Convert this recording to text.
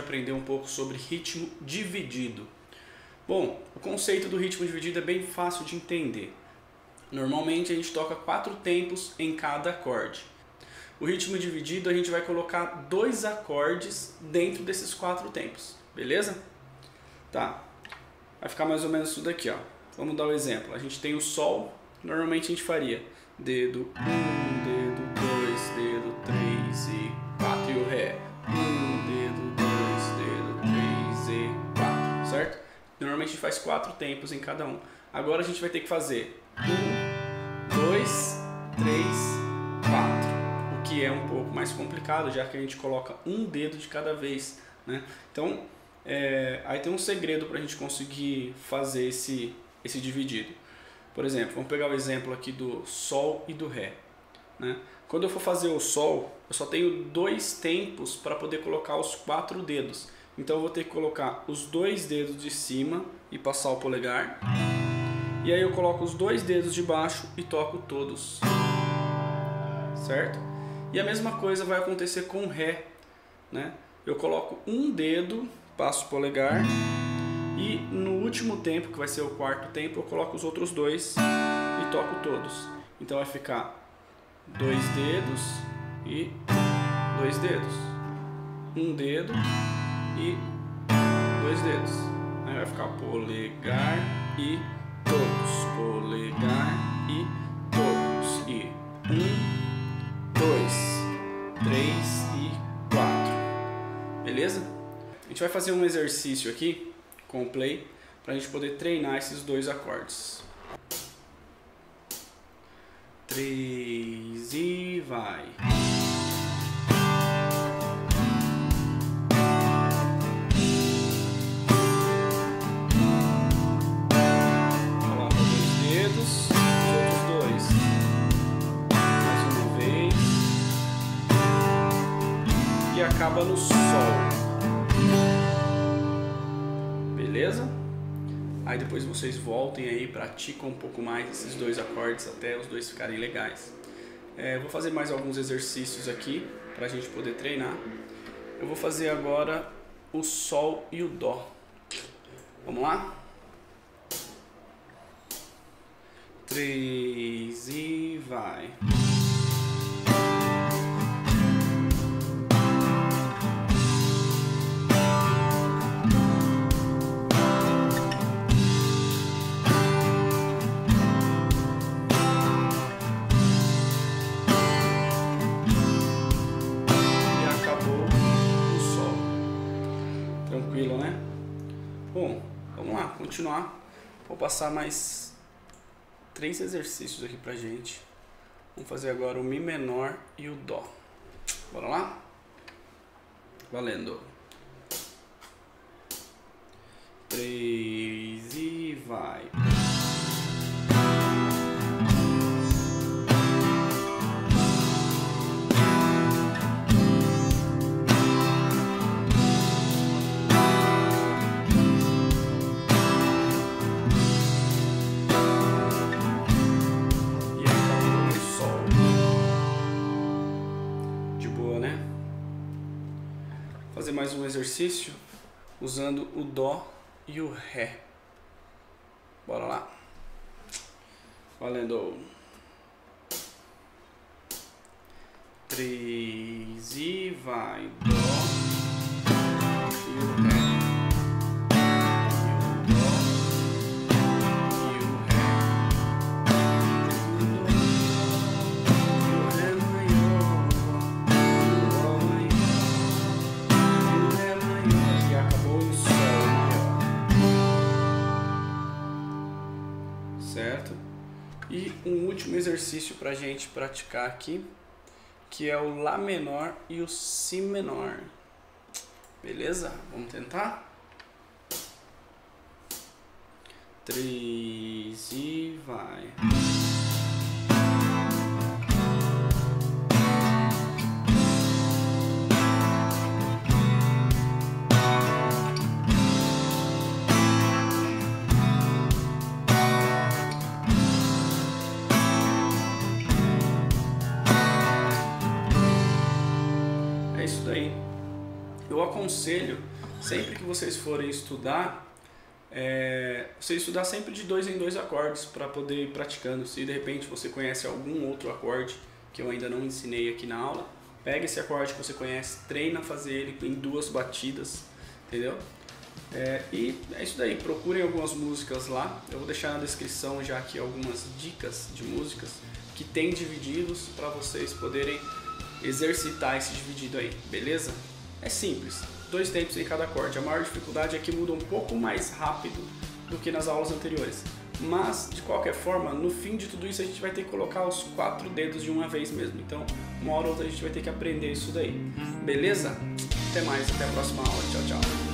aprender um pouco sobre ritmo dividido. Bom, o conceito do ritmo dividido é bem fácil de entender. Normalmente a gente toca 4 tempos em cada acorde. O ritmo dividido a gente vai colocar 2 acordes dentro desses 4 tempos, beleza? Tá, vai ficar mais ou menos isso daqui, ó. Vamos dar um exemplo. A gente tem o Sol, normalmente a gente faria dedo 1, dedo 2, dedo 3 e 4 e o Ré. 1, dedo 2, dedo 3 e 4, certo? Normalmente a gente faz 4 tempos em cada um. Agora a gente vai ter que fazer 1, 2, 3, 4. O que é um pouco mais complicado, já que a gente coloca um dedo de cada vez, né? Então, aí tem um segredo para a gente conseguir fazer esse dividido. Por exemplo, vamos pegar o exemplo aqui do Sol e do Ré, né? Quando eu for fazer o Sol, eu só tenho 2 tempos para poder colocar os 4 dedos. Então eu vou ter que colocar os 2 dedos de cima e passar o polegar. E aí eu coloco os 2 dedos de baixo e toco todos, certo? E a mesma coisa vai acontecer com o Ré, né? Eu coloco um dedo, passo o polegar e no último tempo, que vai ser o 4º tempo, eu coloco os outros 2 e toco todos. Então vai ficar 2 dedos e 2 dedos, um dedo e 2 dedos. Aí vai ficar polegar e todos, polegar e todos, e 1, 2, 3 e 4, beleza? A gente vai fazer um exercício aqui com o play para a gente poder treinar esses 2 acordes. 3 e vai. E acaba no Sol, beleza? Aí depois vocês voltem aí e praticam um pouco mais esses 2 acordes até os 2 ficarem legais. Vou fazer mais alguns exercícios aqui para a gente poder treinar. Eu vou fazer agora o Sol e o Dó. Vamos lá? 3 e vai. Tranquilo, né? Bom, vamos lá, continuar. Vou passar mais 3 exercícios aqui pra gente. Vamos fazer agora o Mi menor e o Dó. Bora lá? Valendo. 3 e vai. Fazer mais um exercício usando o Dó e o Ré. Bora lá. Valendo. 3 e vai. Dó e o Ré. Certo? E um último exercício para a gente praticar aqui, que é o Lá menor e o Si menor. Beleza? Vamos tentar? 3 e vai. É isso daí. Eu aconselho sempre que vocês forem estudar, você estudar sempre de 2 em 2 acordes para poder ir praticando. Se de repente você conhece algum outro acorde que eu ainda não ensinei aqui na aula, pega esse acorde que você conhece, treina a fazer ele em 2 batidas, entendeu? E é isso daí, procurem algumas músicas lá, eu vou deixar na descrição já aqui algumas dicas de músicas que tem divididos para vocês poderem exercitar esse dividido aí, beleza? É simples, 2 tempos em cada acorde, a maior dificuldade é que muda um pouco mais rápido do que nas aulas anteriores, mas de qualquer forma, no fim de tudo isso a gente vai ter que colocar os 4 dedos de uma vez mesmo, então uma hora ou outra a gente vai ter que aprender isso daí, beleza? Até mais, até a próxima aula, tchau, tchau!